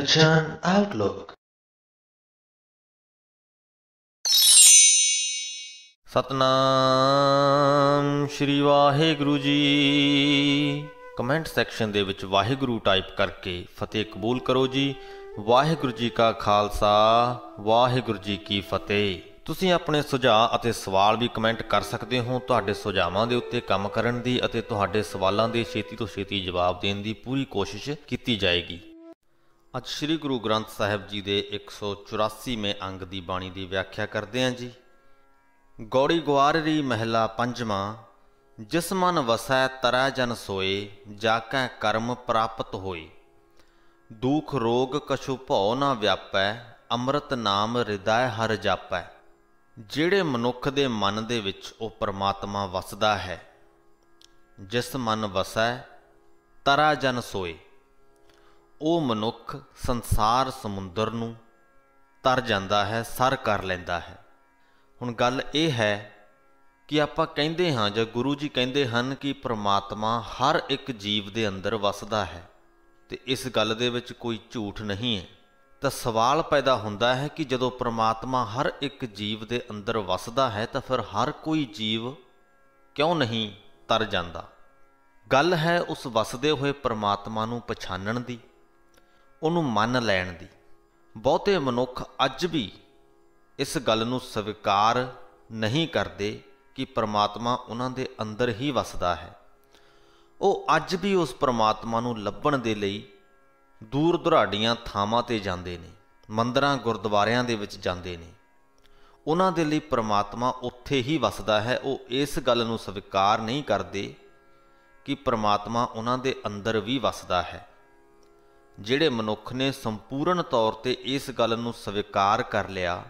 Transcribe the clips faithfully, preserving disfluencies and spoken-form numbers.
Christian Outlook। Satnam Shri Waheguru ji. Comment section दे विच Waheguru type करके फतेह कबूल करो जी। वाहिगुरु जी का खालसा, वाहिगुरु जी की फतेह। ਤੁਸੀਂ ਆਪਣੇ ਸੁਝਾਅ ਅਤੇ ਸਵਾਲ ਵੀ ਕਮੈਂਟ ਕਰ ਸਕਦੇ ਹੋ। ਤੁਹਾਡੇ ਸੁਝਾਵਾਂ ਦੇ ਉੱਤੇ ਕੰਮ ਕਰਨ ਦੀ ਅਤੇ ਤੁਹਾਡੇ ਸਵਾਲਾਂ ਦੇ ਛੇਤੀ ਤੋਂ ਛੇਤੀ ਜਵਾਬ ਦੇਣ ਦੀ ਪੂਰੀ ਕੋਸ਼ਿਸ਼ ਕੀਤੀ ਜਾਏਗੀ। ਅੱਜ ਸ੍ਰੀ ਗੁਰੂ ਗ੍ਰੰਥ ਸਾਹਿਬ ਜੀ ਦੇ ਇੱਕ ਸੌ ਚੁਰਾਸੀਵੇਂ ਅੰਗ ਦੀ ਬਾਣੀ ਦੀ ਵਿਆਖਿਆ ਕਰਦੇ ਹਾਂ ਜੀ। ਗੌੜੀ ਗੁਆਰਰੀ ਮਹਿਲਾ ਪੰਜਵਾਂ। ਜਿਸ ਮਨ ਵਸੈ ਤਰੈ ਜਨ ਸੋਏ, ਜਾ ਕੈ ਕਰਮ ਪ੍ਰਾਪਤ ਹੋਏ। ਦੁਖ ਰੋਗ ਕਛੁ ਭਉ ਨਾ ਵਿਆਪੈ, ਅੰਮ੍ਰਿਤ ਨਾਮ ਹਿਰਦੈ ਹਰਿ ਜਾਪੈ। ਜਿਹੜੇ ਮਨੁੱਖ ਦੇ ਮਨ ਦੇ ਵਿੱਚ ਉਹ ਪਰਮਾਤਮਾ ਵਸਦਾ ਹੈ, ਜਿਸ ਮਨ ਵਸੈ ਤਰੈ ਜਨ ਸੋਏ, ਉਹ ਮਨੁੱਖ ਸੰਸਾਰ ਸਮੁੰਦਰ ਨੂੰ ਤਰ ਜਾਂਦਾ ਹੈ, ਸਰ ਕਰ ਲੈਂਦਾ ਹੈ। ਹੁਣ ਗੱਲ ਇਹ ਹੈ ਕਿ ਆਪਾਂ ਕਹਿੰਦੇ ਹਾਂ ਜਾਂ ਗੁਰੂ ਜੀ ਕਹਿੰਦੇ ਹਨ ਕਿ ਪ੍ਰਮਾਤਮਾ ਹਰ ਇੱਕ ਜੀਵ ਦੇ ਅੰਦਰ ਵਸਦਾ ਹੈ, ਤੇ ਇਸ ਗੱਲ ਦੇ ਵਿੱਚ ਕੋਈ ਝੂਠ ਨਹੀਂ ਹੈ। ਤਾਂ ਸਵਾਲ ਪੈਦਾ ਹੁੰਦਾ ਹੈ ਕਿ ਜਦੋਂ ਪ੍ਰਮਾਤਮਾ ਹਰ ਇੱਕ ਜੀਵ ਦੇ ਅੰਦਰ ਵਸਦਾ ਹੈ ਤਾਂ ਫਿਰ ਹਰ ਕੋਈ ਜੀਵ ਕਿਉਂ ਨਹੀਂ ਤਰ ਜਾਂਦਾ। ਗੱਲ ਹੈ ਉਸ ਵਸਦੇ ਹੋਏ ਪ੍ਰਮਾਤਮਾ ਨੂੰ ਪਛਾਣਨ ਦੀ, ਉਹਨੂੰ ਮੰਨ ਲੈਣ ਦੀ। ਬਹੁਤੇ ਮਨੁੱਖ ਅੱਜ ਵੀ ਇਸ ਗੱਲ ਨੂੰ ਸਵੀਕਾਰ ਨਹੀਂ ਕਰਦੇ ਕਿ ਪ੍ਰਮਾਤਮਾ ਉਹਨਾਂ ਦੇ ਅੰਦਰ ਹੀ ਵਸਦਾ ਹੈ। ਉਹ ਅੱਜ ਵੀ ਉਸ ਪ੍ਰਮਾਤਮਾ ਨੂੰ ਲੱਭਣ ਦੇ ਲਈ ਦੂਰ ਦੁਰਾਡੀਆਂ ਥਾਵਾਂ 'ਤੇ ਜਾਂਦੇ ਨੇ, ਮੰਦਰਾਂ ਗੁਰਦੁਆਰਿਆਂ ਦੇ ਵਿੱਚ ਜਾਂਦੇ ਨੇ। ਉਹਨਾਂ ਦੇ ਲਈ ਪ੍ਰਮਾਤਮਾ ਉੱਥੇ ਹੀ ਵਸਦਾ ਹੈ। ਉਹ ਇਸ ਗੱਲ ਨੂੰ ਸਵੀਕਾਰ ਨਹੀਂ ਕਰਦੇ ਕਿ ਪ੍ਰਮਾਤਮਾ ਉਹਨਾਂ ਦੇ ਅੰਦਰ ਵੀ ਵਸਦਾ ਹੈ। ਜਿਹੜੇ ਮਨੁੱਖ ਨੇ ਸੰਪੂਰਨ ਤੌਰ 'ਤੇ ਇਸ ਗੱਲ ਨੂੰ ਸਵੀਕਾਰ ਕਰ ਲਿਆ,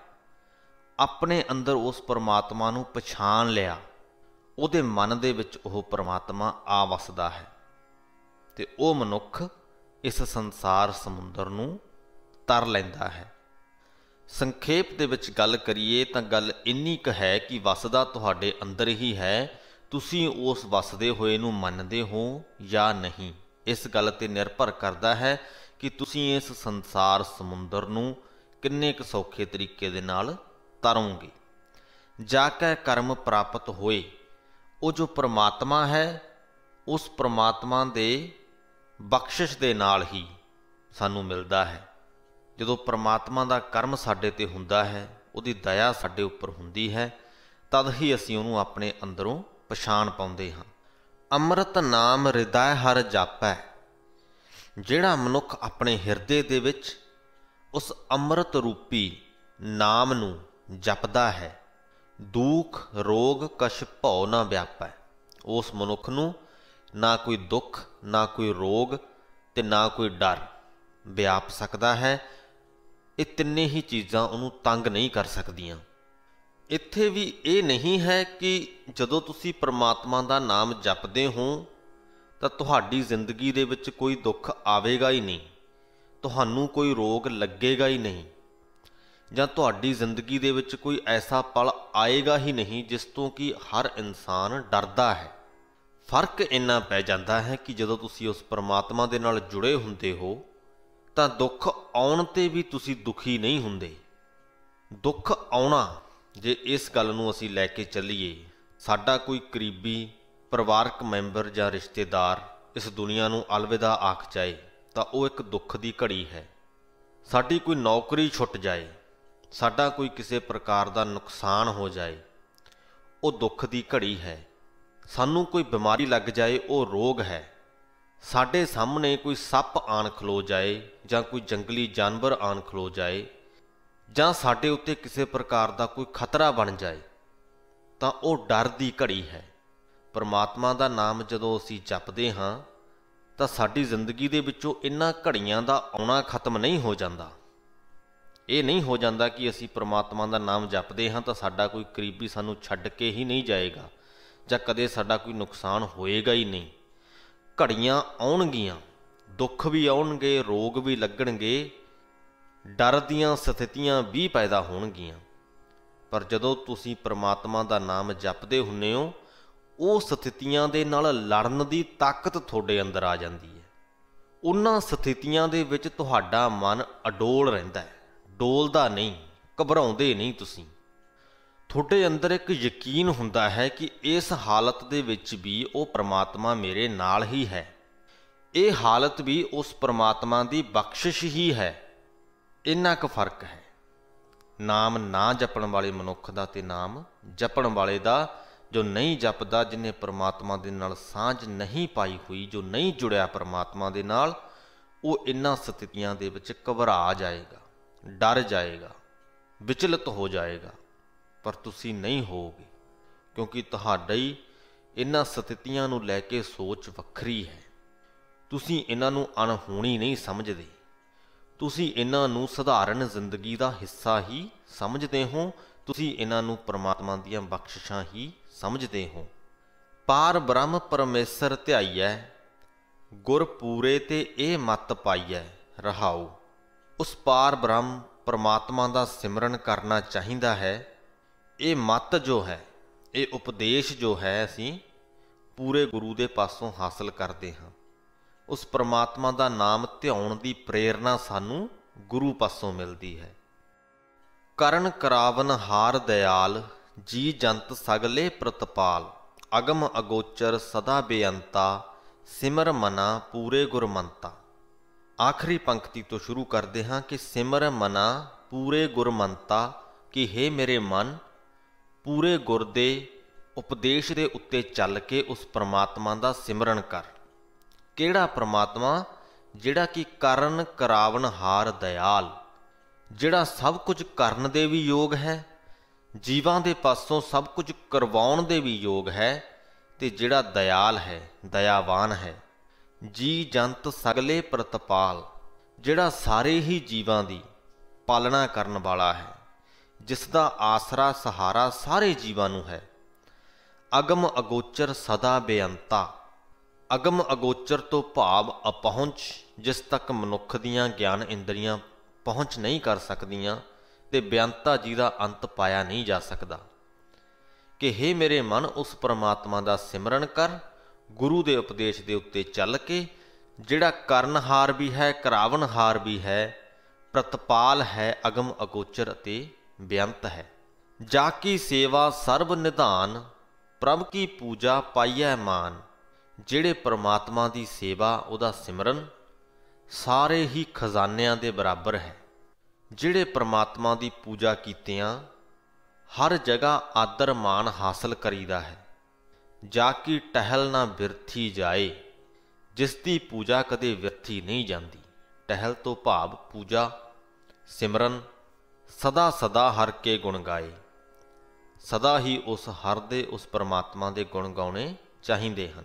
ਆਪਣੇ ਅੰਦਰ ਉਸ ਪਰਮਾਤਮਾ ਨੂੰ ਪਛਾਣ ਲਿਆ, ਉਹਦੇ ਮਨ ਦੇ ਵਿੱਚ ਉਹ ਪਰਮਾਤਮਾ ਆ ਵਸਦਾ ਹੈ, ਤੇ ਉਹ ਮਨੁੱਖ ਇਸ ਸੰਸਾਰ ਸਮੁੰਦਰ ਨੂੰ ਤਰ ਲੈਂਦਾ ਹੈ। ਸੰਖੇਪ ਦੇ ਵਿੱਚ ਗੱਲ ਕਰੀਏ ਤਾਂ ਗੱਲ ਇੰਨੀ ਕੁ ਹੈ ਕਿ ਵਸਦਾ ਤੁਹਾਡੇ ਅੰਦਰ ਹੀ ਹੈ। ਤੁਸੀਂ ਉਸ ਵਸਦੇ ਹੋਏ ਨੂੰ ਮੰਨਦੇ ਹੋ ਜਾਂ ਨਹੀਂ, ਇਸ ਗੱਲ 'ਤੇ ਨਿਰਭਰ ਕਰਦਾ ਹੈ ਕਿ ਤੁਸੀਂ ਇਸ ਸੰਸਾਰ ਸਮੁੰਦਰ ਨੂੰ ਕਿੰਨੇ ਕੁ ਸੌਖੇ ਤਰੀਕੇ ਦੇ ਨਾਲ ਤਰੋਗੇ। ਜਾ ਕੇ ਕਰਮ ਪ੍ਰਾਪਤ ਹੋਏ, ਉਹ ਜੋ ਪ੍ਰਮਾਤਮਾ ਹੈ, ਉਸ ਪ੍ਰਮਾਤਮਾ ਦੇ ਬਖਸ਼ਿਸ਼ ਦੇ ਨਾਲ ਹੀ ਸਾਨੂੰ ਮਿਲਦਾ ਹੈ। ਜਦੋਂ ਪ੍ਰਮਾਤਮਾ ਦਾ ਕਰਮ ਸਾਡੇ 'ਤੇ ਹੁੰਦਾ ਹੈ, ਉਹਦੀ ਦਇਆ ਸਾਡੇ ਉੱਪਰ ਹੁੰਦੀ ਹੈ, ਤਦ ਹੀ ਅਸੀਂ ਉਹਨੂੰ ਆਪਣੇ ਅੰਦਰੋਂ ਪਛਾਣ ਪਾਉਂਦੇ ਹਾਂ। ਅੰਮ੍ਰਿਤ ਨਾਮ ਹਿਰਦੈ ਹਰਿ ਜਾਪੈ। ਜਿਹੜਾ ਮਨੁੱਖ ਆਪਣੇ ਹਿਰਦੇ ਦੇ ਵਿੱਚ ਉਸ ਅੰਮ੍ਰਿਤ ਰੂਪੀ ਨਾਮ ਨੂੰ ਜਪਦਾ ਹੈ, ਦੁਖ ਰੋਗ ਕਛ ਭਉ ਨਾ ਵਿਆਪੈ। ਉਸ ਮਨੁੱਖ ਨੂੰ ਨਾ ਕੋਈ ਦੁੱਖ, ਨਾ ਕੋਈ ਰੋਗ ਤੇ ਨਾ ਕੋਈ ਡਰ ਵਿਆਪ ਸਕਦਾ ਹੈ। ਇਹ ਤਿੰਨੇ ਹੀ ਚੀਜ਼ਾਂ ਉਹਨੂੰ ਤੰਗ ਨਹੀਂ ਕਰ ਸਕਦੀਆਂ। ਇੱਥੇ ਵੀ ਇਹ ਨਹੀਂ ਹੈ ਕਿ ਜਦੋਂ ਤੁਸੀਂ ਪ੍ਰਮਾਤਮਾ ਦਾ ਨਾਮ ਜਪਦੇ ਹੋ ਤਾਂ ਤੁਹਾਡੀ ਜ਼ਿੰਦਗੀ ਦੇ ਵਿੱਚ ਕੋਈ ਦੁੱਖ ਆਵੇਗਾ ਹੀ ਨਹੀਂ, ਤੁਹਾਨੂੰ ਕੋਈ ਰੋਗ ਲੱਗੇਗਾ ਹੀ ਨਹੀਂ, ਜਾਂ ਤੁਹਾਡੀ ਜ਼ਿੰਦਗੀ ਦੇ ਵਿੱਚ ਕੋਈ ਐਸਾ ਪਲ ਆਏਗਾ ਹੀ ਨਹੀਂ ਜਿਸ ਤੋਂ ਕਿ ਹਰ ਇਨਸਾਨ ਡਰਦਾ ਹੈ। ਫਰਕ ਇੰਨਾ ਪੈ ਜਾਂਦਾ ਹੈ ਕਿ ਜਦੋਂ ਤੁਸੀਂ ਉਸ ਪਰਮਾਤਮਾ ਦੇ ਨਾਲ ਜੁੜੇ ਹੁੰਦੇ ਹੋ ਤਾਂ ਦੁੱਖ ਆਉਣ 'ਤੇ ਵੀ ਤੁਸੀਂ ਦੁਖੀ ਨਹੀਂ ਹੁੰਦੇ। ਦੁੱਖ ਆਉਣਾ, ਜੇ ਇਸ ਗੱਲ ਨੂੰ ਅਸੀਂ ਲੈ ਕੇ ਚੱਲੀਏ, ਸਾਡਾ ਕੋਈ ਕਰੀਬੀ ਪਰਿਵਾਰਕ ਮੈਂਬਰ ਜਾਂ ਰਿਸ਼ਤੇਦਾਰ ਇਸ ਦੁਨੀਆ ਨੂੰ ਅਲਵਿਦਾ ਆਖ ਜਾਏ ਤਾਂ ਉਹ ਇੱਕ ਦੁੱਖ ਦੀ ਘੜੀ ਹੈ। ਸਾਡੀ ਕੋਈ ਨੌਕਰੀ ਛੁੱਟ ਜਾਏ, ਸਾਡਾ ਕੋਈ ਕਿਸੇ ਪ੍ਰਕਾਰ ਦਾ ਨੁਕਸਾਨ ਹੋ ਜਾਏ, ਉਹ ਦੁੱਖ ਦੀ ਘੜੀ ਹੈ। ਸਾਨੂੰ ਕੋਈ ਬਿਮਾਰੀ ਲੱਗ ਜਾਏ, ਉਹ ਰੋਗ ਹੈ। ਸਾਡੇ ਸਾਹਮਣੇ ਕੋਈ ਸੱਪ ਆਣ ਖਲੋ ਜਾਏ ਜਾਂ ਕੋਈ ਜੰਗਲੀ ਜਾਨਵਰ ਆਣ ਖਲੋ ਜਾਏ, ਜਾਂ ਸਾਡੇ ਉੱਤੇ ਕਿਸੇ ਪ੍ਰਕਾਰ ਦਾ ਕੋਈ ਖਤਰਾ ਬਣ ਜਾਏ, ਤਾਂ ਉਹ ਡਰ ਦੀ ਘੜੀ ਹੈ। ਪਰਮਾਤਮਾ ਦਾ ਨਾਮ ਜਦੋਂ ਅਸੀਂ ਜਪਦੇ ਹਾਂ ਤਾਂ ਸਾਡੀ ਜ਼ਿੰਦਗੀ ਦੇ ਵਿੱਚੋਂ ਇਹਨਾਂ ਘੜੀਆਂ ਦਾ ਆਉਣਾ ਖਤਮ ਨਹੀਂ ਹੋ ਜਾਂਦਾ। ਇਹ ਨਹੀਂ ਹੋ ਜਾਂਦਾ ਕਿ ਅਸੀਂ ਪਰਮਾਤਮਾ ਦਾ ਨਾਮ ਜਪਦੇ ਹਾਂ ਤਾਂ ਸਾਡਾ ਕੋਈ ਕਰੀਬੀ ਸਾਨੂੰ ਛੱਡ ਕੇ ਹੀ ਨਹੀਂ ਜਾਏਗਾ, ਜਾਂ ਕਦੇ ਸਾਡਾ ਕੋਈ ਨੁਕਸਾਨ ਹੋਏਗਾ ਹੀ ਨਹੀਂ। ਘੜੀਆਂ ਆਉਣਗੀਆਂ, ਦੁੱਖ ਵੀ ਆਉਣਗੇ, ਰੋਗ ਵੀ ਲੱਗਣਗੇ, ਡਰ ਦੀਆਂ ਸਥਿਤੀਆਂ ਵੀ ਪੈਦਾ ਹੋਣਗੀਆਂ। ਪਰ ਜਦੋਂ ਤੁਸੀਂ ਪ੍ਰਮਾਤਮਾ ਦਾ ਨਾਮ ਜਪਦੇ ਹੁੰਦੇ ਹੋ, ਉਹ ਸਥਿਤੀਆਂ ਦੇ ਨਾਲ ਲੜਨ ਦੀ ਤਾਕਤ ਤੁਹਾਡੇ ਅੰਦਰ ਆ ਜਾਂਦੀ ਹੈ। ਉਹਨਾਂ ਸਥਿਤੀਆਂ ਦੇ ਵਿੱਚ ਤੁਹਾਡਾ ਮਨ ਅਡੋਲ ਰਹਿੰਦਾ ਹੈ, ਡੋਲਦਾ ਨਹੀਂ, ਘਬਰਾਉਂਦੇ ਨਹੀਂ ਤੁਸੀਂ। ਤੁਹਾਡੇ ਅੰਦਰ ਇੱਕ ਯਕੀਨ ਹੁੰਦਾ ਹੈ ਕਿ ਇਸ ਹਾਲਤ ਦੇ ਵਿੱਚ ਵੀ ਉਹ ਪ੍ਰਮਾਤਮਾ ਮੇਰੇ ਨਾਲ ਹੀ ਹੈ, ਇਹ ਹਾਲਤ ਵੀ ਉਸ ਪ੍ਰਮਾਤਮਾ ਦੀ ਬਖਸ਼ਿਸ਼ ਹੀ ਹੈ। ਇੰਨਾ ਕੁ ਫਰਕ ਹੈ ਨਾਮ ਨਾ ਜਪਣ ਵਾਲੇ ਮਨੁੱਖ ਦਾ ਤੇ ਨਾਮ ਜਪਣ ਵਾਲੇ ਦਾ। ਜੋ ਨਹੀਂ ਜਪਦਾ, ਜਿਹਨੇ ਪ੍ਰਮਾਤਮਾ ਦੇ ਨਾਲ ਸਾਂਝ ਨਹੀਂ ਪਾਈ ਹੋਈ, ਜੋ ਨਹੀਂ ਜੁੜਿਆ ਪ੍ਰਮਾਤਮਾ ਦੇ ਨਾਲ, ਉਹ ਇਹਨਾਂ ਸਥਿਤੀਆਂ ਦੇ ਵਿੱਚ ਘਬਰਾ ਜਾਏਗਾ, ਡਰ ਜਾਏਗਾ, ਵਿਚਲਿਤ ਹੋ ਜਾਏਗਾ। ਪਰ ਤੁਸੀਂ ਨਹੀਂ ਹੋਵੋਗੇ, ਕਿਉਂਕਿ ਤੁਹਾਡੀ ਇਹਨਾਂ ਸਥਿਤੀਆਂ ਨੂੰ ਲੈ ਕੇ ਸੋਚ ਵੱਖਰੀ ਹੈ। ਤੁਸੀਂ ਇਹਨਾਂ ਨੂੰ ਅਣਹੋਣੀ ਨਹੀਂ ਸਮਝਦੇ, ਤੁਸੀਂ ਇਹਨਾਂ ਨੂੰ ਸਧਾਰਨ ਜ਼ਿੰਦਗੀ ਦਾ ਹਿੱਸਾ ਹੀ ਸਮਝਦੇ ਹੋ। ਤੁਸੀਂ ਇਹਨਾਂ ਨੂੰ ਪ੍ਰਮਾਤਮਾ ਦੀਆਂ ਬਖਸ਼ਿਸ਼ਾਂ ਹੀ ਸਮਝਦੇ ਹੋ। ਪਾਰ ਬ੍ਰਹਮ ਪਰਮੇਸ਼ਰ ਧਿਆਈਐ, ਗੁਰ ਪੂਰੇ ਤੇ ਇਹ ਮਤ ਪਾਈਐ ਰਹਾਉ। ਉਸ ਪਾਰ ਬ੍ਰਹਮ ਪਰਮਾਤਮਾ ਦਾ ਸਿਮਰਨ ਕਰਨਾ ਚਾਹੀਦਾ ਹੈ। ਇਹ ਮਤ ਜੋ ਹੈ, ਇਹ ਉਪਦੇਸ਼ ਜੋ ਹੈ, ਅਸੀਂ ਪੂਰੇ ਗੁਰੂ ਦੇ ਪਾਸੋਂ ਹਾਸਲ ਕਰਦੇ ਹਾਂ। ਉਸ ਪ੍ਰਮਾਤਮਾ ਦਾ ਨਾਮ ਧਿਆਉਣ ਦੀ ਪ੍ਰੇਰਨਾ ਸਾਨੂੰ ਗੁਰੂ ਪਾਸੋਂ ਮਿਲਦੀ ਹੈ। ਕਰਨ ਕਰਾਵਨ ਹਾਰ ਦਇਆਲ, ਜੀ ਜੰਤ ਸਗਲੇ ਪ੍ਰਤਪਾਲ। ਅਗਮ ਅਗੋਚਰ ਸਦਾ ਬੇਅੰਤਾ, ਸਿਮਰ ਮਨਾ ਪੂਰੇ ਗੁਰਮੰਤਾ। ਆਖਰੀ ਪੰਕਤੀ ਤੋਂ ਸ਼ੁਰੂ ਕਰਦੇ ਹਾਂ ਕਿ ਸਿਮਰ ਮਨਾ ਪੂਰੇ ਗੁਰਮੰਤਾ, ਕਿ ਹੇ ਮੇਰੇ ਮਨ, ਪੂਰੇ ਗੁਰ ਦੇ ਉਪਦੇਸ਼ ਦੇ ਉੱਤੇ ਚੱਲ ਕੇ ਉਸ ਪ੍ਰਮਾਤਮਾ ਦਾ ਸਿਮਰਨ ਕਰ। ਕਿਹੜਾ ਪ੍ਰਮਾਤਮਾ? ਜਿਹੜਾ ਕਿ ਕਰਨ ਕਰਾਵਨ ਹਾਰ ਦਇਆਲ, ਜਿਹੜਾ ਸਭ ਕੁਝ ਕਰਨ ਦੇ ਵੀ ਯੋਗ ਹੈ, ਜੀਵਾਂ ਦੇ ਪਾਸੋਂ ਸਭ ਕੁਝ ਕਰਵਾਉਣ ਦੇ ਵੀ ਯੋਗ ਹੈ, ਤੇ ਜਿਹੜਾ ਦਇਆਲ ਹੈ, ਦਇਆਵਾਨ ਹੈ। ਜੀ ਜੰਤ ਸਗਲੇ ਪ੍ਰਤਪਾਲ, ਜਿਹੜਾ ਸਾਰੇ ਹੀ ਜੀਵਾਂ ਦੀ ਪਾਲਣਾ ਕਰਨ ਵਾਲਾ ਹੈ, ਜਿਸ ਦਾ ਆਸਰਾ ਸਹਾਰਾ ਸਾਰੇ ਜੀਵਾਂ ਨੂੰ ਹੈ। ਅਗਮ ਅਗੋਚਰ ਸਦਾ ਬੇਅੰਤਾ। ਅਗਮ ਅਗੋਚਰ ਤੋਂ ਭਾਵ ਅਪਹੁੰਚ, ਜਿਸ ਤੱਕ ਮਨੁੱਖ ਦੀਆਂ ਗਿਆਨ ਇੰਦਰੀਆਂ ਪਹੁੰਚ ਨਹੀਂ ਕਰ ਸਕਦੀਆਂ, ਤੇ ਬੇਅੰਤਾ ਜਿਹਦਾ ਅੰਤ ਪਾਇਆ ਨਹੀਂ ਜਾ ਸਕਦਾ। ਕਿ ਹੇ ਮੇਰੇ ਮਨ, ਉਸ ਪ੍ਰਮਾਤਮਾ ਦਾ ਸਿਮਰਨ ਕਰ, ਗੁਰੂ ਦੇ ਉਪਦੇਸ਼ ਦੇ ਉੱਤੇ ਚੱਲ ਕੇ, ਜਿਹੜਾ ਕਰਨਹਾਰ ਵੀ ਹੈ, ਕਰਾਵਨਹਾਰ ਵੀ ਹੈ, ਪ੍ਰਤਪਾਲ ਹੈ, ਅਗਮ ਅਗੋਚਰ ਅਤੇ ਬੇਅੰਤ ਹੈ। ਜਾ ਕੀ ਸੇਵਾ ਸਰਬ ਨਿਧਾਨ, ਪ੍ਰਭ ਕੀ ਪੂਜਾ ਪਾਈਐ ਮਾਨ। ਜਿਹੜੇ ਪ੍ਰਮਾਤਮਾ ਦੀ ਸੇਵਾ, ਉਹਦਾ ਸਿਮਰਨ ਸਾਰੇ ਹੀ ਖਜ਼ਾਨਿਆਂ ਦੇ ਬਰਾਬਰ ਹੈ। ਜਿਹੜੇ ਪ੍ਰਮਾਤਮਾ ਦੀ ਪੂਜਾ ਕੀਤਿਆਂ ਹਰ ਜਗ੍ਹਾ ਆਦਰ ਮਾਣ ਹਾਸਲ ਕਰੀਦਾ ਹੈ। ਜਾ ਕੀ ਟਹਿਲ ਨਾ ਬਿਰਥੀ ਜਾਏ, ਜਿਸ ਦੀ ਪੂਜਾ ਕਦੇ ਵਿਅਰਥੀ ਨਹੀਂ ਜਾਂਦੀ। ਟਹਿਲ ਤੋਂ ਭਾਵ ਪੂਜਾ, ਸਿਮਰਨ। ਸਦਾ ਸਦਾ ਹਰ ਕੇ ਗੁਣ ਗਾਏ, ਸਦਾ ਹੀ ਉਸ ਹਰ ਦੇ, ਉਸ ਪ੍ਰਮਾਤਮਾ ਦੇ ਗੁਣ ਗਾਉਣੇ ਚਾਹੀਦੇ ਹਨ।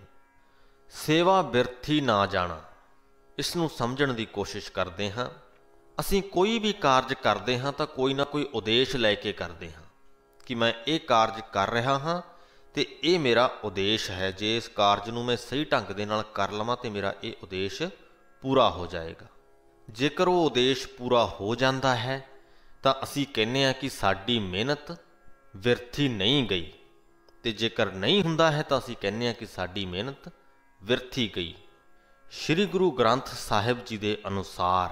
ਸੇਵਾ ਬਿਰਥੀ ਨਾ ਜਾਣਾ, ਇਸ ਨੂੰ ਸਮਝਣ ਦੀ ਕੋਸ਼ਿਸ਼ ਕਰਦੇ ਹਾਂ। ਅਸੀਂ ਕੋਈ ਵੀ ਕਾਰਜ ਕਰਦੇ ਹਾਂ ਤਾਂ ਕੋਈ ਨਾ ਕੋਈ ਉਦੇਸ਼ ਲੈ ਕੇ ਕਰਦੇ ਹਾਂ, ਕਿ ਮੈਂ ਇਹ ਕਾਰਜ ਕਰ ਰਿਹਾ ਹਾਂ ਤੇ ਇਹ ਮੇਰਾ ਉਦੇਸ਼ ਹੈ। ਜੇ ਇਸ ਕਾਰਜ ਨੂੰ ਮੈਂ ਸਹੀ ਢੰਗ ਦੇ ਨਾਲ ਕਰ ਲਵਾਂ ਤੇ ਮੇਰਾ ਇਹ ਉਦੇਸ਼ ਪੂਰਾ ਹੋ ਜਾਏਗਾ। ਜੇਕਰ ਉਹ ਉਦੇਸ਼ ਪੂਰਾ ਹੋ ਜਾਂਦਾ ਹੈ ਤਾਂ ਅਸੀਂ ਕਹਿੰਦੇ ਹਾਂ ਕਿ ਸਾਡੀ ਮਿਹਨਤ ਵਿਅਰਥੀ ਨਹੀਂ ਗਈ, ਤੇ ਜੇਕਰ ਨਹੀਂ ਹੁੰਦਾ ਹੈ ਤਾਂ ਅਸੀਂ ਕਹਿੰਦੇ ਹਾਂ ਕਿ ਸਾਡੀ ਮਿਹਨਤ ਵਿਅਰਥੀ ਗਈ। ਸ੍ਰੀ ਗੁਰੂ ਗ੍ਰੰਥ ਸਾਹਿਬ ਜੀ ਦੇ ਅਨੁਸਾਰ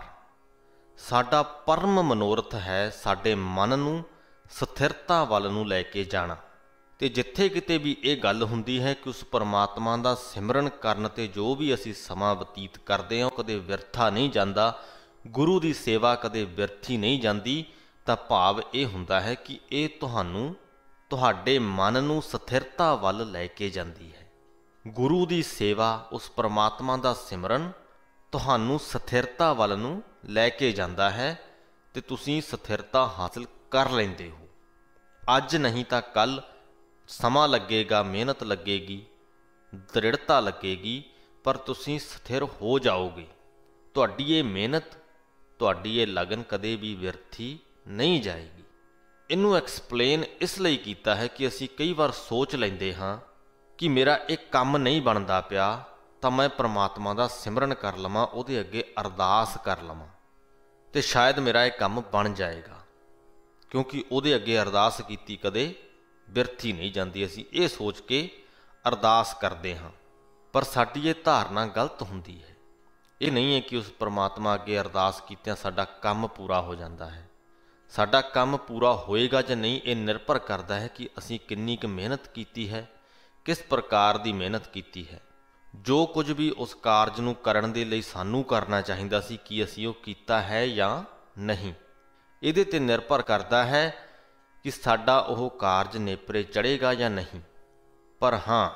ਸਾਡਾ ਪਰਮ ਮਨੋਰਥ ਹੈ ਸਾਡੇ ਮਨ ਨੂੰ ਸਥਿਰਤਾ ਵੱਲ ਨੂੰ ਲੈ ਕੇ ਜਾਣਾ। ਤੇ ਜਿੱਥੇ ਕਿਤੇ ਵੀ ਇਹ ਗੱਲ ਹੁੰਦੀ ਹੈ ਕਿ ਉਸ ਪਰਮਾਤਮਾ ਦਾ ਸਿਮਰਨ ਕਰਨ ਤੇ ਜੋ ਵੀ ਅਸੀਂ ਸਮਾਂ ਬਤੀਤ ਕਰਦੇ ਹਾਂ ਕਦੇ ਵਿਅਰਥਾ ਨਹੀਂ ਜਾਂਦਾ, ਗੁਰੂ ਦੀ ਸੇਵਾ ਕਦੇ ਵਿਅਰਥੀ ਨਹੀਂ ਜਾਂਦੀ, ਤਾਂ ਭਾਵ ਇਹ ਹੁੰਦਾ ਹੈ ਕਿ ਇਹ ਤੁਹਾਨੂੰ ਤੁਹਾਡੇ ਮਨ ਨੂੰ ਸਥਿਰਤਾ ਵੱਲ ਲੈ ਕੇ ਜਾਂਦੀ ਹੈ। ਗੁਰੂ ਦੀ ਸੇਵਾ, ਉਸ ਪਰਮਾਤਮਾ ਦਾ ਸਿਮਰਨ ਤੁਹਾਨੂੰ ਸਥਿਰਤਾ ਵੱਲ ਨੂੰ ਲੈ ਕੇ ਜਾਂਦਾ ਹੈ ਤੇ ਤੁਸੀਂ ਸਥਿਰਤਾ ਹਾਸਲ ਕਰ ਲੈਂਦੇ ਹੋ। ਅੱਜ ਨਹੀਂ ਤਾਂ ਕੱਲ੍ਹ ਸਮਾਂ ਲੱਗੇਗਾ, ਮਿਹਨਤ ਲੱਗੇਗੀ, ਦ੍ਰਿੜਤਾ ਲੱਗੇਗੀ, ਪਰ ਤੁਸੀਂ ਸਥਿਰ ਹੋ ਜਾਓਗੇ। ਤੁਹਾਡੀ ਇਹ ਮਿਹਨਤ, ਤੁਹਾਡੀ ਇਹ ਲਗਨ ਕਦੇ ਵੀ ਵਿਅਰਥੀ ਨਹੀਂ ਜਾਏਗੀ। ਇਹਨੂੰ ਐਕਸਪਲੇਨ ਇਸ ਲਈ ਕੀਤਾ ਹੈ ਕਿ ਅਸੀਂ ਕਈ ਵਾਰ ਸੋਚ ਲੈਂਦੇ ਹਾਂ ਕਿ ਮੇਰਾ ਇਹ ਕੰਮ ਨਹੀਂ ਬਣਦਾ ਪਿਆ ਤਾਂ ਮੈਂ ਪ੍ਰਮਾਤਮਾ ਦਾ ਸਿਮਰਨ ਕਰ ਲਵਾਂ, ਉਹਦੇ ਅੱਗੇ ਅਰਦਾਸ ਕਰ ਲਵਾਂ ਤੇ ਸ਼ਾਇਦ ਮੇਰਾ ਇਹ ਕੰਮ ਬਣ ਜਾਏਗਾ, ਕਿਉਂਕਿ ਉਹਦੇ ਅੱਗੇ ਅਰਦਾਸ ਕੀਤੀ ਕਦੇ ਬਿਰਥੀ ਨਹੀਂ ਜਾਂਦੀ। ਅਸੀਂ ਇਹ ਸੋਚ ਕੇ ਅਰਦਾਸ ਕਰਦੇ ਹਾਂ, ਪਰ ਸਾਡੀ ਇਹ ਧਾਰਨਾ ਗਲਤ ਹੁੰਦੀ ਹੈ। ਇਹ ਨਹੀਂ ਹੈ ਕਿ ਉਸ परमात्मा अगे अरदास कीतियां साडा काम पूरा हो जाता है। साडा काम पूरा होएगा ਜਾਂ नहीं, ये निर्भर करता है कि ਅਸੀਂ किन्नी क मेहनत कीती है, किस प्रकार ਦੀ मेहनत कीती है। जो कुछ भी उस कारज ਨੂੰ ਕਰਨ ਦੇ ਲਈ ਸਾਨੂੰ ਕਰਨਾ ਚਾਹੀਦਾ ਸੀ, ਕਿ ਅਸੀਂ ਉਹ ਕੀਤਾ ਹੈ ਜਾਂ नहीं। ਇਹਦੇ ਤੇ निर्भर करता है कि साडा ਉਹ कारज नेपरे चढ़ेगा ਜਾਂ नहीं। पर हाँ,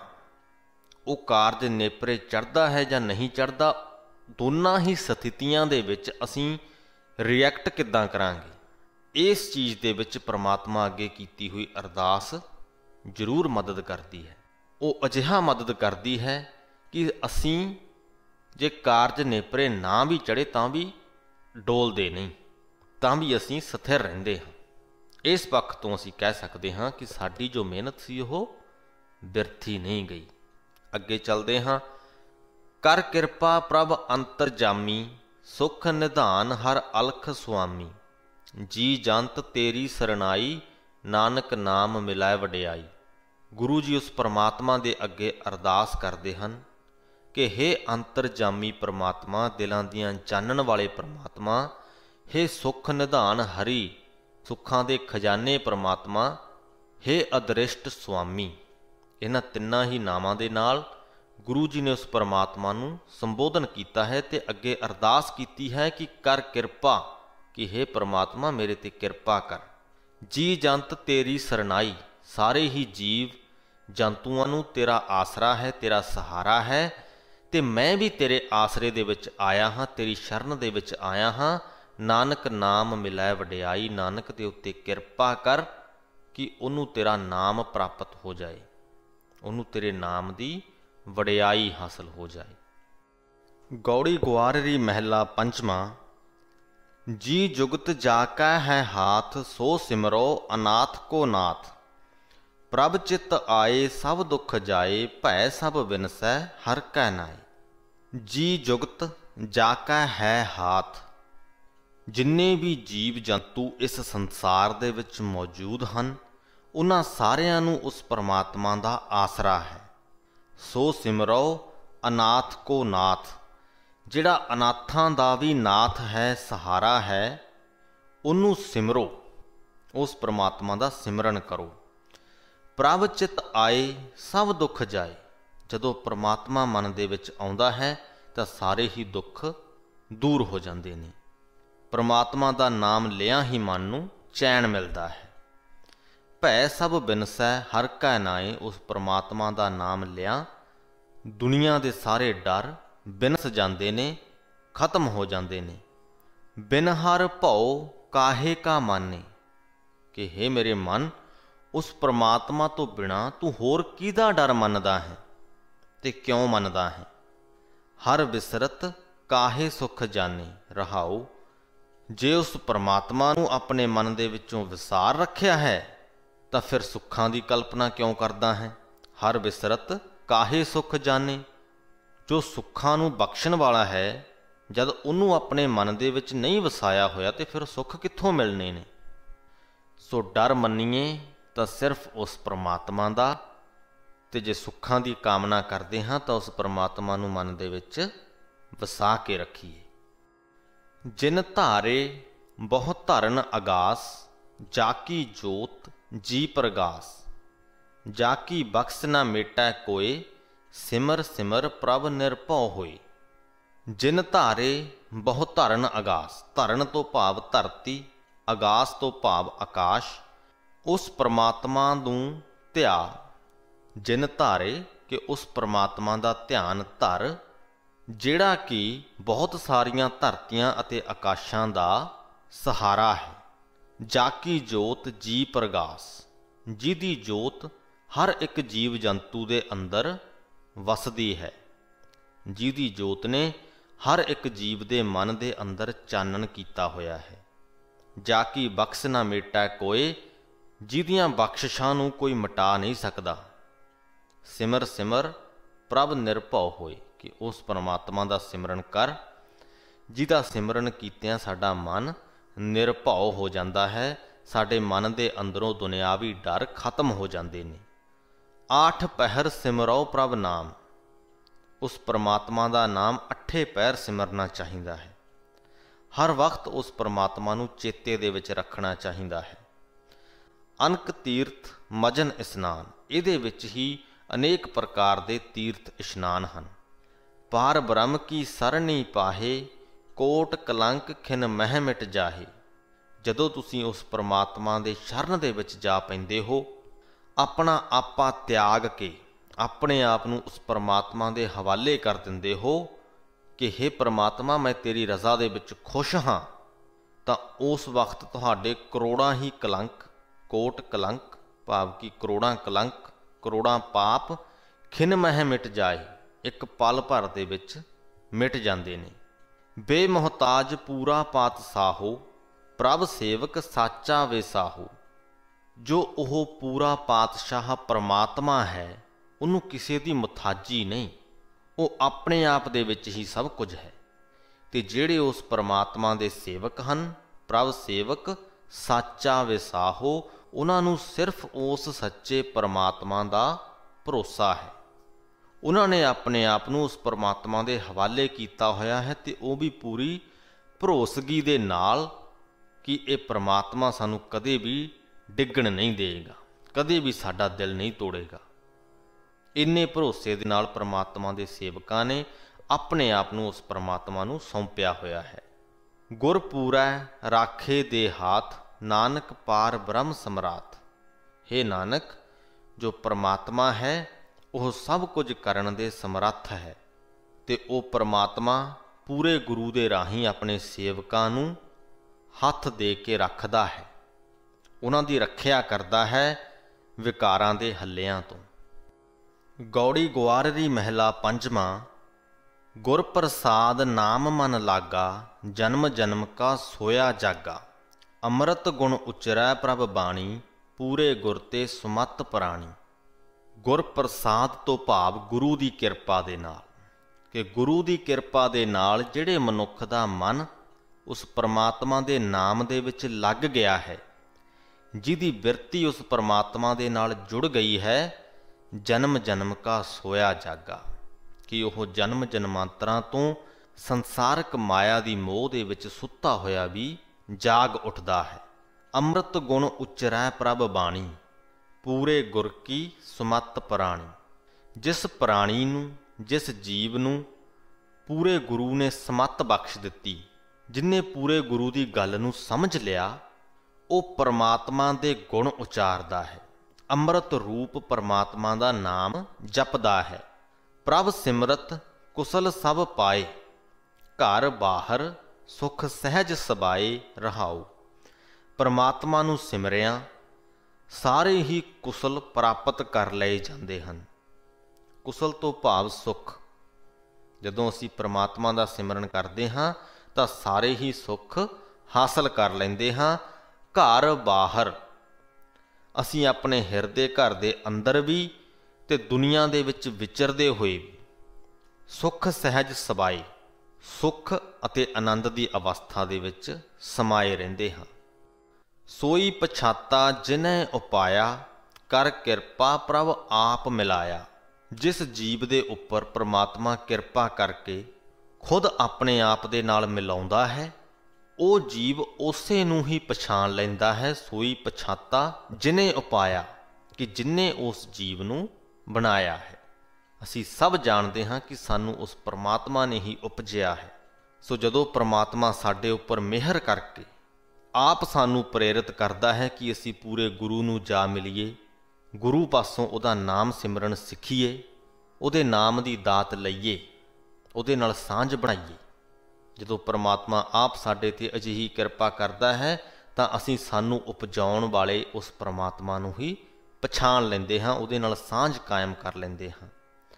ਉਹ कारज नेपरे चढ़दा है ਜਾਂ नहीं चढ़दा, ਦੋਨਾਂ ਹੀ ਸਥਿਤੀਆਂ ਦੇ ਵਿੱਚ ਅਸੀਂ ਰਿਐਕਟ ਕਿੱਦਾਂ ਕਰਾਂਗੇ, ਇਸ ਚੀਜ਼ ਦੇ ਵਿੱਚ परमात्मा ਅੱਗੇ ਕੀਤੀ ਹੋਈ ਅਰਦਾਸ ਜ਼ਰੂਰ ਮਦਦ ਕਰਦੀ ਹੈ। ਉਹ ਅਜਿਹਾ ਮਦਦ ਕਰਦੀ ਹੈ ਕਿ ਅਸੀਂ ਜੇ ਕਾਰਜ ਨੇਪਰੇ ਨਾ ਵੀ ਚੜ੍ਹੇ ਤਾਂ ਵੀ ਡੋਲਦੇ ਨਹੀਂ, ਤਾਂ ਵੀ ਅਸੀਂ ਸਥਿਰ ਰਹਿੰਦੇ ਹਾਂ। ਇਸ ਪੱਖ ਤੋਂ ਅਸੀਂ ਕਹਿ ਸਕਦੇ ਹਾਂ ਕਿ ਸਾਡੀ ਜੋ ਮਿਹਨਤ ਸੀ ਉਹ ਬਿਰਥੀ ਨਹੀਂ ਗਈ। ਅੱਗੇ ਚੱਲਦੇ ਹਾਂ। कर कृपा प्रभ अंतरजामी, सुख निधान हर अलख स्वामी। जी जंत तेरी सरनाई, नानक नाम मिलाए वडियाई। गुरु जी उस परमात्मा दे अगे अरदास करते हैं कि हे अंतरजामी परमात्मा, दिलों दियां जानन वाले परमात्मा, हे सुख निधान हरि, सुखां दे खजाने परमात्मा, हे अदृष्ट स्वामी। इन्हां तिन्नां ही नामां दे नाल गुरु जी ने उस परमात्मा नूं संबोधन किया है ते अगे अरदास की है कि कर किरपा, कि हे परमात्मा मेरे ते किरपा कर। जी जंत तेरी सरनाई, सारे ही जीव जंतुओं नूं तेरा आसरा है, तेरा सहारा है, ते मैं भी तेरे आसरे दे विच आया हाँ, तेरी शरण दे विच आया हाँ। नानक नाम मिलाए वडियाई, नानक दे उत्ते किरपा कर कि उन्नू तेरा नाम प्राप्त हो जाए, उन्नू तेरे नाम दी वडियाई हासिल हो जाए। गौड़ी गुआररी महला पंचमा। जी जुगत जाका है हाथ, सो सिमरो अनाथ को नाथ। प्रभ चित आए सब दुख जाए, भय सब विनसै हर कै नाए। जी जुगत जाका है हाथ, जिन्ने भी जीव जंतु इस संसार दे विच मौजूद हैं, उन्हां सारियां नूं उस परमात्मा दा आसरा है। सो सिमरो अनाथ को नाथ, जिहड़ा अनाथां दा भी नाथ है, सहारा है, उन्नू सिमरो, उस परमात्मा दा सिमरन करो। प्रभ चित आए सब दुख जाए, जदों परमात्मा मन दे विच आउंदा है तां सारे ही दुख दूर हो जांदे ने। परमात्मा दा नाम लिया ही मन नूं चैन मिलदा है। भै सब बिनसै हर कै नाए, उस परमात्मा का नाम लिया दुनिया के सारे डर बिनस जाते ने, खत्म हो जाते ने। बिन हर भौ काहे का माने, कि हे मेरे मन, उस परमात्मा तो बिना तू होर किहदा डर मनदा है ते क्यों मनदा है। हर विसरत काहे सुख जाने, रहाओ जे उस परमात्मा नूं अपने मन दे विचों विसार रखिया है तो फिर सुखां की कल्पना क्यों करदा है। हर विसरत काहे सुख जाने, जो सुखां नूं बख्शण वाला है, जद उन्हों अपने मन दे विच नहीं वसाया होया तो फिर सुख कित्थों मिलने ने। सो डर मन्नीए तो सिर्फ उस परमात्मा दा, ते जे सुखां की कामना करते हाँ तो उस परमात्मा नूं मन दे विच वसा के रखीए। जिन धारे बहु धरन अगास, जाकी जोत जी प्रगास। जाकी बख्श ना मेटा कोय, सिमर सिमर प्रभ निर्भौ होए। जिन धारे बहु धरन अगास, धरन तो भाव धरती, अगास तो भाव आकाश, उस परमात्मा नूं ध्या। जिन धारे कि उस परमात्मा दा ध्यान धर, जिहड़ा कि बहुत सारियां धरतियां अते आकाशां दा सहारा है। जाकी जोत जी प्रगास, जिहदी जोत हर एक जीव जंतु दे अंदर वसदी है, जिहदी जोत ने हर एक जीव दे मन दे अंदर चानन कीता होया है। जाकी बख्श ना मेटा कोय, जिहदियां बख्शिशां नूं कोई मिटा नहीं सकदा। सिमर सिमर प्रभ निर्भौ होए, कि उस परमात्मा दा सिमरन कर, जिहदा सिमरन कीतियां साडा मन निरभौ हो जाता है, साडे मन दे अंदरों दुनियावी डर खत्म हो जाते हैं। आठ पहर सिमरो प्रभ नाम, उस परमात्मा का नाम अठे पैर सिमरना चाहिदा है। हर वक्त उस परमात्मा नूं चेते दे विच रखना चाहिदा है। अनक तीर्थ मजन इशनान, इहदे विच ही अनेक प्रकार के तीर्थ इशनान हैं। पार ब्रह्म की सरनी पाहे, कोट कलंक खिन मह मिट जाहे। जदों तुसीं उस परमात्मा दे शरण दे विच जा पैंदे हो, अपना आपा त्याग के अपने आप नूं उस परमात्मा दे हवाले कर दिंदे हो कि हे परमात्मा मैं तेरी रज़ा दे विच खुश हाँ, तां उस वक्त तुहाडे करोड़ां ही कलंक, कोट कलंक भाव की करोड़ां कलंक, करोड़ां पाप खिन मह मिट जाए, एक पल भर दे विच मिट जांदे ने। बेमुहताज पूरा पात साहो, प्रभ सेवक साचा वे साहो। जो ओह पूरा पातशाह परमात्मा है, उन्होंने किसी की मुथाजी नहीं, वो अपने आप दे विच ही सब कुछ है। ते जेड़े उस परमात्मा दे सेवक हैं, प्रभ सेवक साचा विसाहो, उन्होंने सिर्फ उस सच्चे परमात्मा का भरोसा है। उन्होंने अपने आप को उस परमात्मा के हवाले किया होया है, तो वह भी पूरी भरोसगी दे नाल कि ये परमात्मा सानू कदे भी डिगण नहीं देगा, कदे भी साडा दिल नहीं तोड़ेगा। इन्ने भरोसे दे नाल परमात्मा के सेवकां ने अपने आप को उस परमात्मा नू सौंपिया होया है। गुरपूरै राखे दे हाथ, नानक पार ब्रह्म सम्राट। हे नानक, जो परमात्मा है वह सब कुछ करन दे समर्थ है, ते वो परमात्मा पूरे गुरु दे राही अपने सेवकां नू हथ दे के रखदा है, उन्हां दी रखिया करदा है विकारां दे हल्लियां तो। गौड़ी गुआररी महला पंजवा। गुर प्रसाद नाम मन लागा, जन्म जन्म का सोया जागा। अमृत गुण उचरै प्रभ बाणी, पूरे गुर ते सुमत प्राणी। गुर प्रसाद तो भाव गुरु की किरपा दे नाल, कि गुरु की किरपा दे नाल जिहड़े मनुख दा मन उस परमात्मा दे नाम दे विच लग गया है, जिहदी बिरती उस परमात्मा दे नाल जुड़ गई है, जन्म जन्म का सोया जागा, कि वह जन्म जन्मांतरां तो संसारक माया की मोह दे विच सुत्ता होया भी जाग उठदा है। अमृत गुण उचरै प्रभ बाणी, पूरे गुर की सुमत प्राणी। जिस प्राणी नूं, जिस जीव नूं पूरे गुरु ने समत बख्श दिती, जिन्हें पूरे गुरु की गल नूं समझ लिया, वो परमात्मा दे गुण उचारदा है, अमृत रूप परमात्मा का नाम जपदा है। प्रभ सिमरत कुशल सब पाए, घर बाहर सुख सहज सबाए रहाओ। परमात्मा नूं सिमरिया सारे ही कुशल प्राप्त कर लए जाते हैं। कुशल तो भाव सुख। जदों असी परमात्मा का सिमरन करते हाँ तो सारे ही सुख हासिल कर लेंदे हाँ। घर बाहर असी अपने हिरदे घर दे अंदर भी ते दुनिया दे विच विचरदे होए भी सुख सहज सबाए, सुख अते आनंद की अवस्था दे विच समाए रहिंदे हाँ। सोई पछाता जिन्हें उपाया, कर किरपा प्रभ आप मिलाया। जिस जीव दे उपर परमात्मा किरपा करके खुद अपने आप दे नाल मिलाउंदा है, वो जीव उसे नूं ही पछाण लैंदा है। सोई पछाता जिन्हें उपाया, कि जिन्हें उस जीव नूं बनाया है। असी सब जानते हाँ कि सानू उस परमात्मा ने ही उपजिया है। सो जदों परमात्मा साडे उपर मेहर करके आप सानू प्रेरित करता है कि असी पूरे गुरु नूं जा मिलीए, गुरु पासों उहदा नाम सिमरन सीखीए, उहदे नाम की दात लईए, उहदे नाल सांझ बनाईए। जदों परमात्मा आप साडे ते अजिही किरपा करता है तां असी सानू उपजाउण वाले उस परमात्मा नूं ही पछाण लैंदे हाँ, उहदे नाल सांझ कायम कर लैंदे हाँ।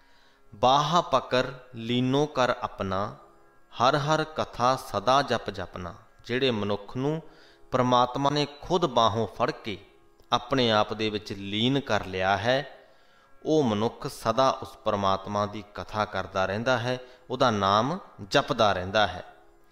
बाहा पकर लीनो कर अपना, हर हर कथा सदा जप जपना। जिहड़े मनुख नूं परमात्मा ने खुद बाहों फड़ के अपने आप दे विच लीन कर लिया है, वो मनुख सदा उस परमात्मा की कथा करता रहिंदा है, उहदा नाम जपदा रहिंदा है।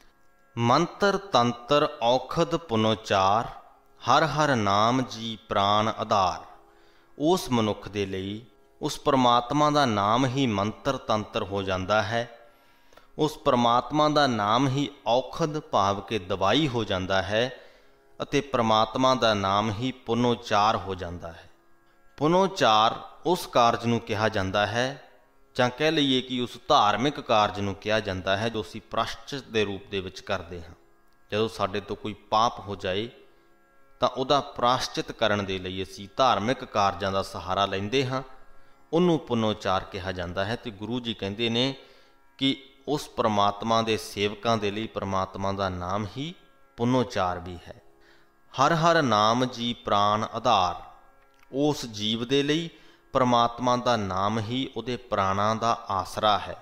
मंत्र तंत्र औखद पुनोचार, हर हर नाम जी प्राण आधार। उस मनुख दे लई उस परमात्मा का नाम ही मंत्र तंत्र हो जाता है। उस परमात्मा का नाम ही औखद भाव के दवाई हो जाता है अते परमात्मा का नाम ही पुनोचार हो जाता है। पुनोचार उस कारज नूं कहा जाता है, जां कह लईए कि उस धार्मिक कारज नूं कहा जाता है जो असीं प्राश्चित के रूप दे विच करते हैं। जदों साडे तो कोई पाप हो जाए तो उहदा प्राश्चित करन दे लई असीं धार्मिक कारजां दा सहारा लैंदे हां, उहनूं पुनोचार कहा जाता है। तो गुरु जी कहते ने कि उस परमात्मा के सेवकां दे लई परमात्मा का नाम ही पुनोचार भी है। हर हर नाम जी प्राण आधार, उस जीव दे लई परमात्मा का नाम ही उहदे प्राणां दा आसरा है।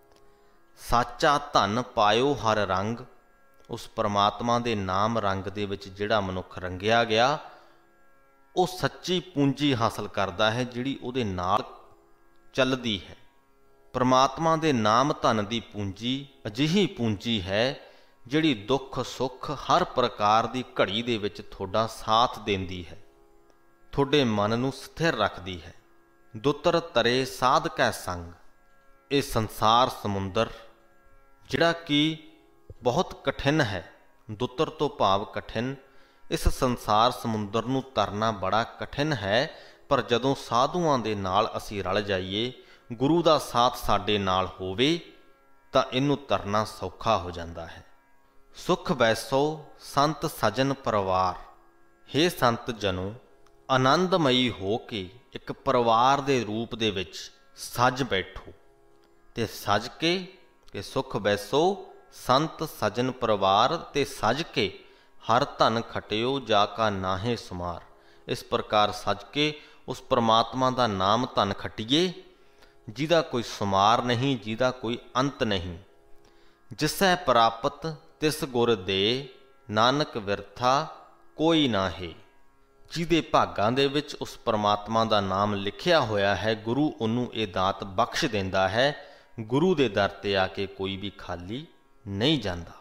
साचा धन पायो हर रंग, उस परमात्मा के नाम रंग दे विच जिहड़ा मनुख रंगिया गया वो सच्ची पूंजी हासिल करता है जिहड़ी उहदे नाल चलदी है। परमात्मा के नाम धन की पूंजी अजिही पूंजी है जिहड़ी दुख सुख हर प्रकार की घड़ी दे विच तुहाडा साथ देंदी है, तुहाडे मन नूं स्थिर रखदी है। दुतर तरे साध कै संग, ये संसार समुंदर जिहड़ा कि बहुत कठिन है, दुतर तो भाव कठिन, इस संसार समुंदर नूं तरना बड़ा कठिन है। पर जदों साधुआं दे नाल असीं रल जाइए, गुरु दा साथ साडे नाल होवे तां इहनूं तरना सौखा हो जाता है। सुख वैसो संत सजन परिवार, हे संत जनों आनंदमयी हो के एक परिवार के रूप दे विच सज बैठो। ते सज के कि सुख वैसो संत सजन परिवार ते सज के हर धन खटियो जाका नाहे सुमार। इस प्रकार सज के उस परमात्मा का नाम धन खटिए जिहदा कोई सुमार नहीं, जिहदा कोई अंत नहीं। जिसै प्रापत तिस गुर दे, नानक विरथा कोई ना है। जिहदे भागां दे विच उस परमात्मा का नाम लिखिया होया है, गुरु उन्नू ये दात बख्श देंदा है। गुरु दे दर ते आके कोई भी खाली नहीं जाता।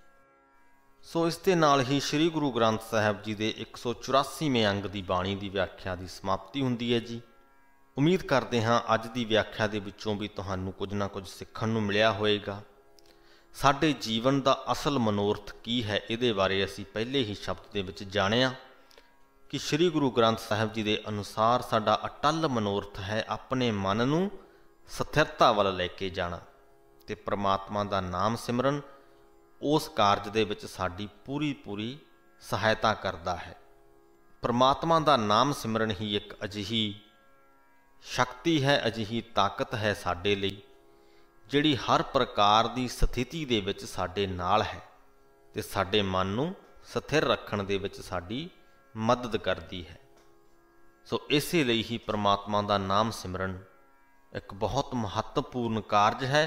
सो इस दे नाल ही श्री गुरु ग्रंथ साहिब जी के एक सौ चौरासीवें अंग की बाणी की व्याख्या की समाप्ति हुंदी है जी। उम्मीद करते हाँ अज की व्याख्या के विचों भी तुहानू कुछ ना कुछ सीखण नू मिलिया होएगा। साडे जीवन का असल मनोरथ की है, इहदे बारे असी पहले ही शब्द दे विच जाणिया कि श्री गुरु ग्रंथ साहिब जी के अनुसार साडा अटल मनोरथ है अपने मन नू स्थिरता वाल लैके जाना ते परमात्मा का नाम सिमरन उस कारज दे विच साडी पूरी पूरी सहायता करता है। परमात्मा का नाम सिमरन ही एक अजिही शक्ति है, अजिही ताकत है साडे लई जिहड़ी हर प्रकार की स्थिति दे विच साडे नाल है ते साडे मन नू स्थिर रखण दे विच साडी मदद करती है। सो इसे लिए ही परमात्मा का नाम सिमरन एक बहुत महत्वपूर्ण कारज है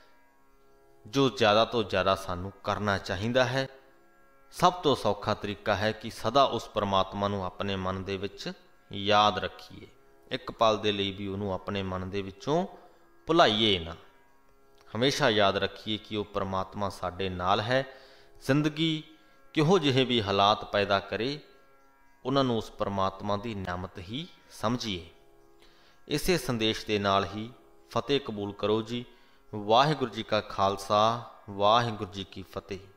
जो ज़्यादा तो ज़्यादा सानू करना चाहिए है। सब तो सौखा तरीका है कि सदा उस परमात्मा नू अपने मन दे विच याद रखिए, एक पल दे लई भी उन्होंने अपने मन दे विचों भुलाइए ना। हमेशा याद रखिए कि वह परमात्मा साडे नाल है। जिंदगी किहो जिहे भी हालात पैदा करे उन्होंने उस परमात्मा की नियामत ही समझिए। इसे संदेश के नाल ही फतेह कबूल करो जी। वाहिगुरू जी का खालसा, वाहिगुरू जी की फतेह।